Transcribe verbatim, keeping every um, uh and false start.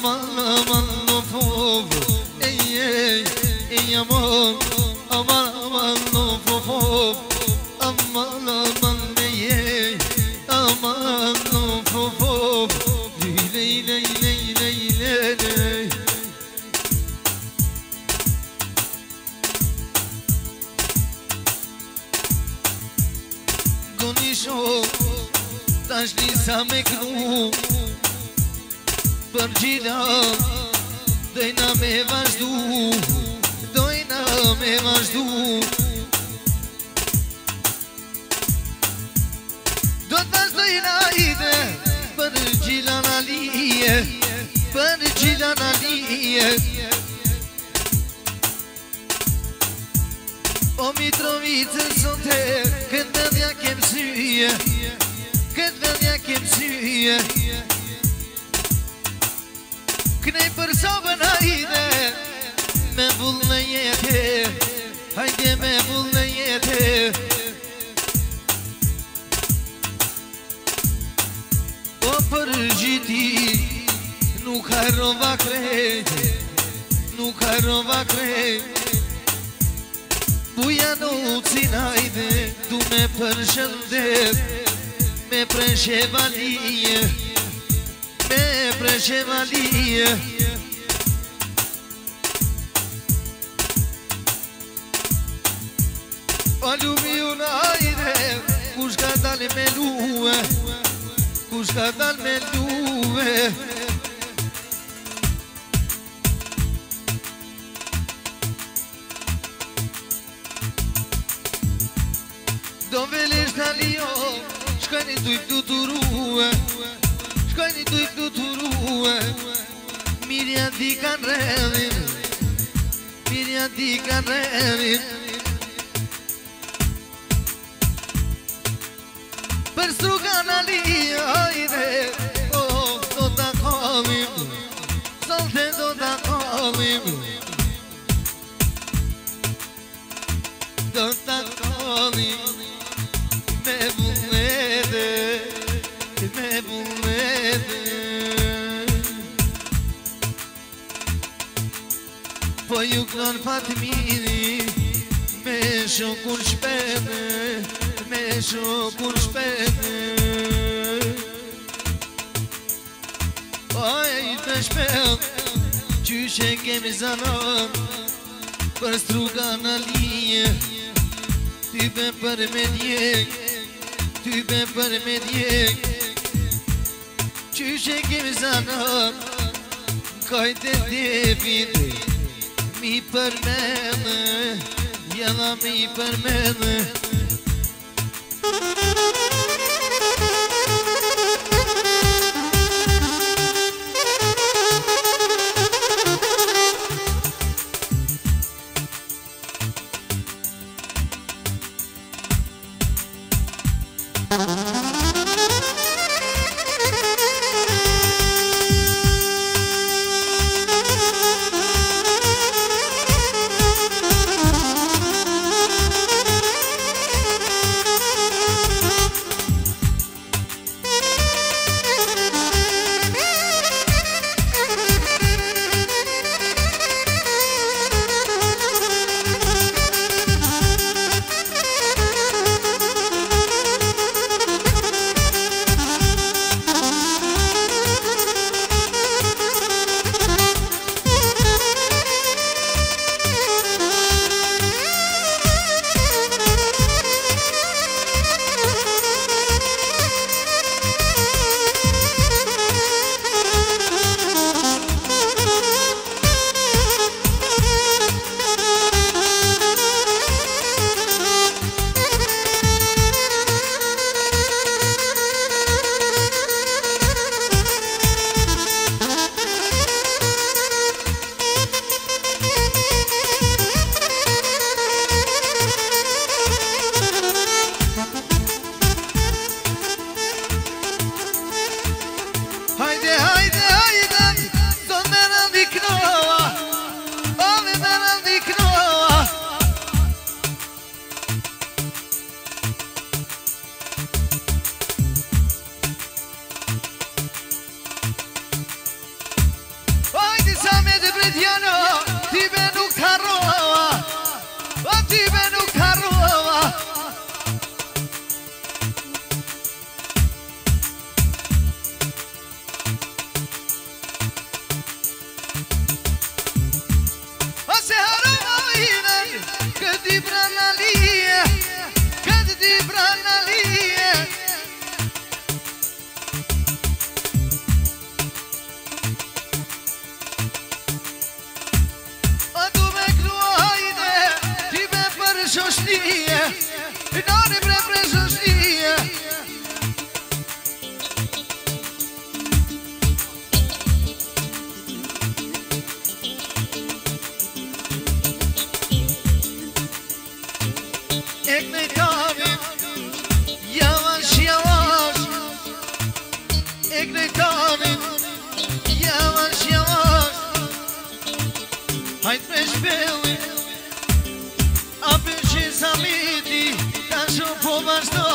aman aman of of ey ey ey aman aman aman of of aman aman ey ey aman of of ley ley ley ley ley Gonisho tash nisa me kru Për gjila dojna me vazhdu Dojna me vazhdu Do të vazhdojna ide Për gjila në lije Për gjila në lije O Mitrovicën sote Këtë vendja kem syje Këtë vendja kem syje Kënej për sobën hajde Me vull në jetë Hajde me vull në jetë O për gjithi Nuk harrova krejt Nuk harrova krejt Buja në ucin hajde Du me përshëndet Me preshevalije Me preshevalije O lumi unë ajde Kush ka dal me luve Kush ka dal me luve Do velesh në lijo Shkajni tuj fluturue Shkajni tuj fluturue Mirja di kan redhin Mirja di kan redhin Për struga në lijo Hajde Oh, do t'a kallim Solte do t'a kallim Do t'a kallim Me vullnete Me vullnete Po ju knon Fatmini Me shokun shpete Me shokun shpete Oj të shpet Qyshe kemi zanon Për struga në lije Ty be për me djek Ty be për me djek Qyshe kemi zanon Kajte devin Mi për mene Jella mi për mene beli, a pe și samiti, ca și povasta